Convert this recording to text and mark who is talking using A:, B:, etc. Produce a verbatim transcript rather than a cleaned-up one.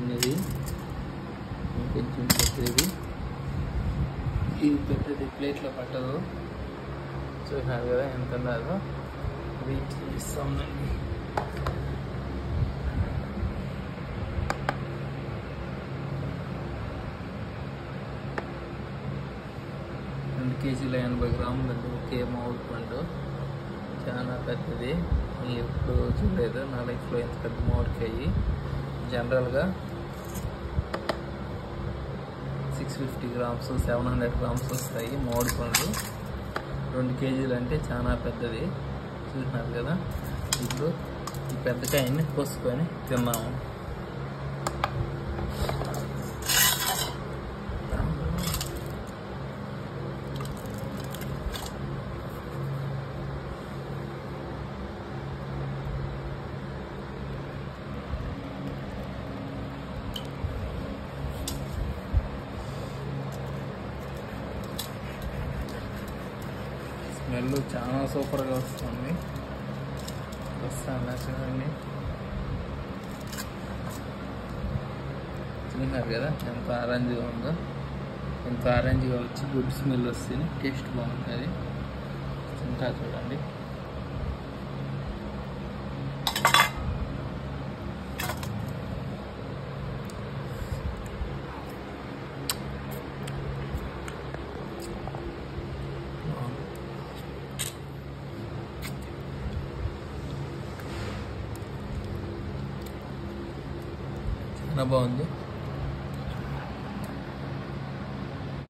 A: చిన్నది, కొంచెం పెద్దది. ఇది పెద్దది ప్లేట్లో పట్టదు. చూసినారు కదా ఎంత ఉండదో. అది చూపిస్తా ఉందండి. రెండు కేజీల ఎనభై గ్రాములు అండి ఒకే మామిడి పండు. చాలా పెద్దది. నేను ఎప్పుడు చూడలేదు నా లైఫ్లో ఎంత పెద్ద మామిడికాయ. జనరల్గా six fifty grams seven hundred grams వస్తాయి మామిడి పండ్లు. రెండు కేజీలు అంటే చాలా పెద్దది. చూసినారు కదా. ఇప్పుడు ఈ పెద్ద కాయని కోసుకొని తిన్నాము. స్మెల్ చాలా సూపర్గా వస్తుంది. వస్తాను చూడండి. చూస్తున్నారు కదా ఎంత ఆరెంజ్గా ఉందో. ఎంత ఆరెంజ్గా వచ్చి గుడ్ స్మెల్ వస్తుంది. టేస్ట్ బాగుంటుంది. ఇంకా చూడండి. చాలా బాగుంది.